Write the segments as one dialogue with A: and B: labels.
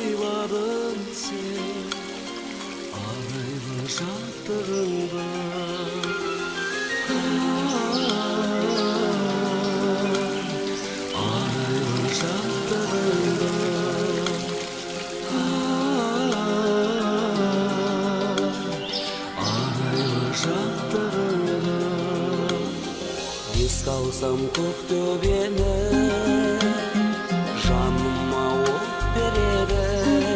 A: сайладың сен арайлы жаттығыңда. Арайлы жаттығыңда. Арайлы жаттығыңда. Еске алсам көктөбені жаныма от береді,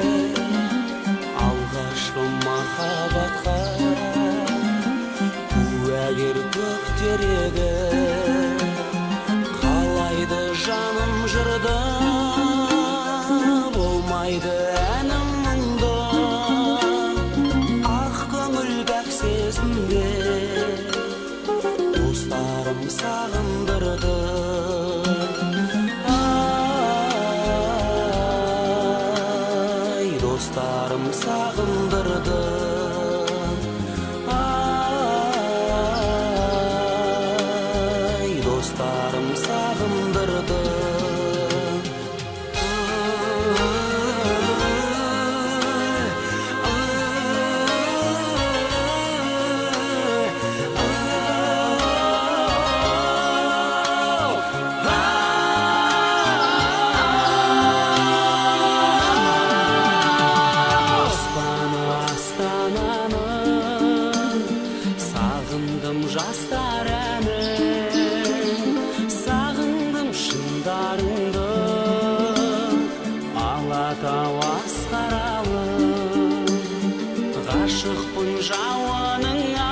A: алғашқы махаббатқа куәгер көктереді. Қалайды жаным жырда, болмайды әнім мұңда, ақ көңіл бәк сезімде достарым сағындырды. Достарым сағындырды. Достарым сағындырды. Сағындым жастар әнін, сағындым шындарыңды, Алатау асқаралы, ғашықпын жауаныңа,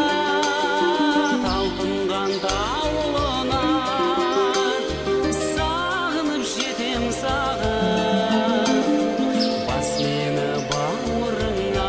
A: талпынған таулына, сағынып жетем саған, бас мені бауырыңа.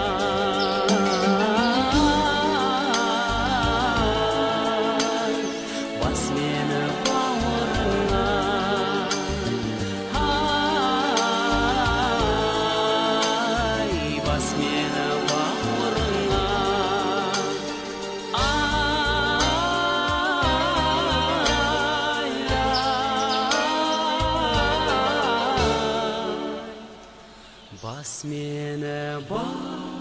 A: Бас мені